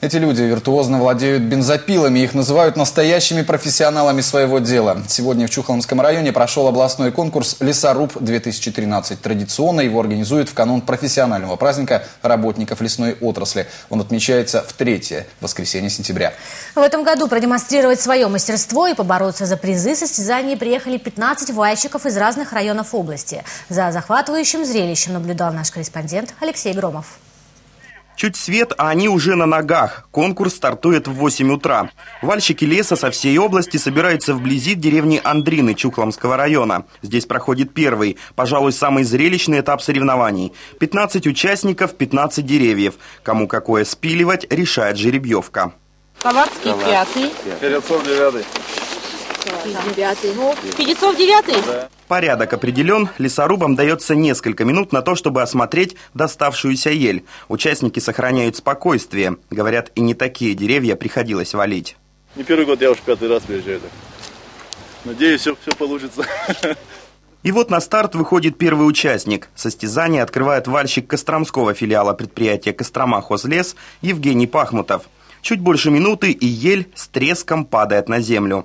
Эти люди виртуозно владеют бензопилами. Их называют настоящими профессионалами своего дела. Сегодня в Чухломском районе прошел областной конкурс «Лесоруб-2013». Традиционно его организуют в канун профессионального праздника работников лесной отрасли. Он отмечается в 3-е воскресенье сентября. В этом году продемонстрировать свое мастерство и побороться за призы состязаний приехали 15 вальщиков из разных районов области. За захватывающим зрелищем наблюдал наш корреспондент Алексей Громов. Чуть свет, а они уже на ногах. Конкурс стартует в 8 утра. Вальщики леса со всей области собираются вблизи деревни Андрины Чухломского района. Здесь проходит первый, пожалуй, самый зрелищный этап соревнований. 15 участников, 15 деревьев. Кому какое спиливать, решает жеребьевка. Коварский 5-й. Перецов 9-й. Педецов 9-й. Да. Порядок определен. Лесорубам дается несколько минут на то, чтобы осмотреть доставшуюся ель. Участники сохраняют спокойствие. Говорят, и не такие деревья приходилось валить. Не первый год, я уж 5-й раз приезжаю. Надеюсь, все получится. И вот на старт выходит первый участник. Состязание открывает вальщик Костромского филиала предприятия «Кострома Хозлес» Евгений Пахмутов. Чуть больше минуты, и ель с треском падает на землю.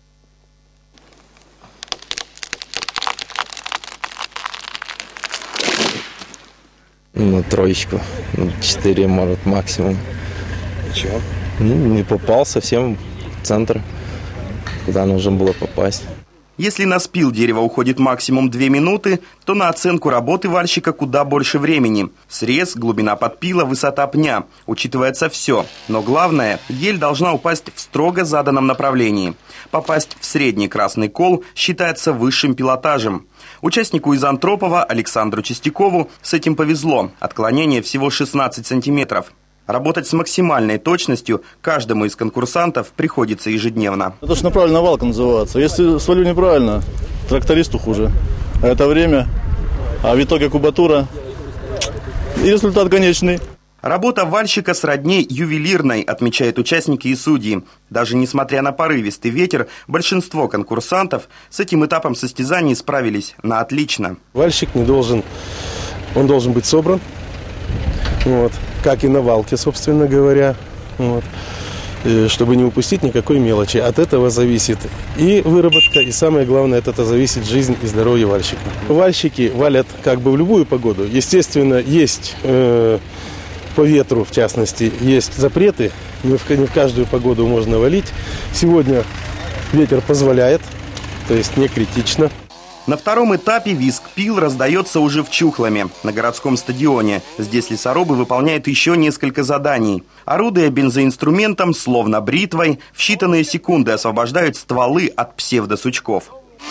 На троечку, 4, может, максимум. Чего? Не попал совсем в центр, куда нужно было попасть. Если на спил дерева уходит максимум 2 минуты, то на оценку работы вальщика куда больше времени. Срез, глубина подпила, высота пня. Учитывается все. Но главное, ель должна упасть в строго заданном направлении. Попасть в средний красный кол считается высшим пилотажем. Участнику из Антропова Александру Чистякову с этим повезло. Отклонение всего 16 сантиметров. Работать с максимальной точностью каждому из конкурсантов приходится ежедневно. Это же направленная валка называется. Если свалю неправильно, трактористу хуже. А это время, а в итоге кубатура и результат конечный. Работа вальщика сродни ювелирной, отмечают участники и судьи. Даже несмотря на порывистый ветер, большинство конкурсантов с этим этапом состязаний справились на отлично. Вальщик должен быть собран, как и на валке, собственно говоря, чтобы не упустить никакой мелочи. От этого зависит и выработка, и самое главное, от этого зависит жизнь и здоровье вальщика. Вальщики валят как бы в любую погоду. Естественно, есть по ветру, в частности, есть запреты. Не в каждую погоду можно валить. Сегодня ветер позволяет, то есть не критично. На втором этапе визг пил раздается уже в Чухломе, на городском стадионе. Здесь лесорубы выполняют еще несколько заданий. Орудуя бензоинструментом, словно бритвой, в считанные секунды освобождают стволы от псевдосучков.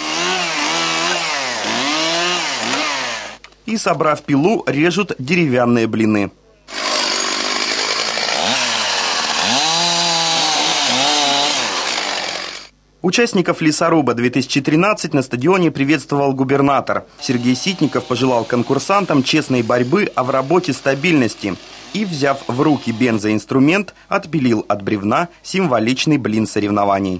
И, собрав пилу, режут деревянные блины. Участников «Лесоруба-2013» на стадионе приветствовал губернатор. Сергей Ситников пожелал конкурсантам честной борьбы, а в работе стабильности. И, взяв в руки бензоинструмент, отпилил от бревна символичный блин соревнований.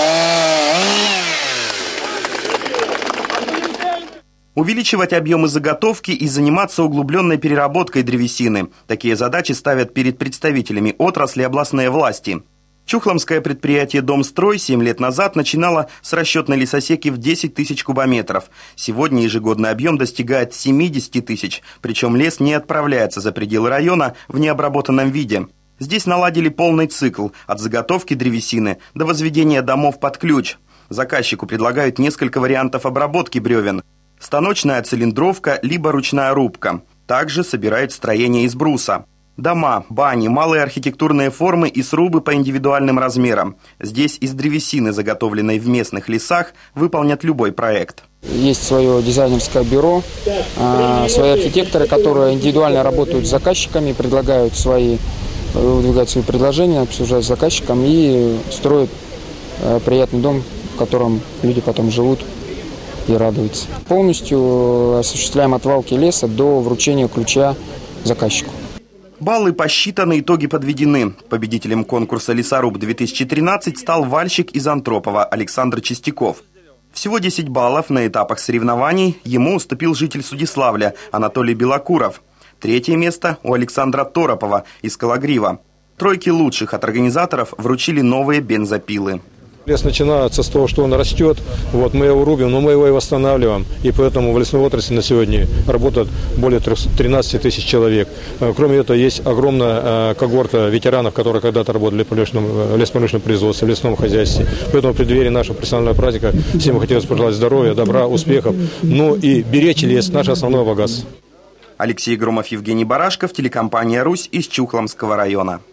Увеличивать объемы заготовки и заниматься углубленной переработкой древесины. Такие задачи ставят перед представителями отрасли областные власти. Чухломское предприятие «Домстрой» 7 лет назад начинало с расчетной лесосеки в 10 тысяч кубометров. Сегодня ежегодный объем достигает 70 тысяч, причем лес не отправляется за пределы района в необработанном виде. Здесь наладили полный цикл от заготовки древесины до возведения домов под ключ. Заказчику предлагают несколько вариантов обработки бревен. Станочная цилиндровка, либо ручная рубка. Также собирают строение из бруса. Дома, бани, малые архитектурные формы и срубы по индивидуальным размерам. Здесь из древесины, заготовленной в местных лесах, выполнят любой проект. Есть свое дизайнерское бюро, свои архитекторы, которые индивидуально работают с заказчиками, выдвигают свои предложения, обсуждают с заказчиком и строят приятный дом, в котором люди потом живут и радуются. Полностью осуществляем от валки леса до вручения ключа заказчику. Баллы посчитаны, итоги подведены. Победителем конкурса «Лесоруб-2013» стал вальщик из Антропова Александр Чистяков. Всего 10 баллов на этапах соревнований ему уступил житель Судиславля Анатолий Белокуров. 3-е место у Александра Торопова из Кологрива. Тройке лучших от организаторов вручили новые бензопилы. Лес начинается с того, что он растет, мы его рубим, но мы его и восстанавливаем. И поэтому в лесной отрасли на сегодня работает более 13 тысяч человек. Кроме этого, есть огромная когорта ветеранов, которые когда-то работали в леспромышленном производстве, в лесном хозяйстве. Поэтому в преддверии нашего профессионального праздника всем хотелось пожелать здоровья, добра, успехов. И беречь лес – наше основное богатство. Алексей Громов, Евгений Барашков, телекомпания «Русь» из Чухломского района.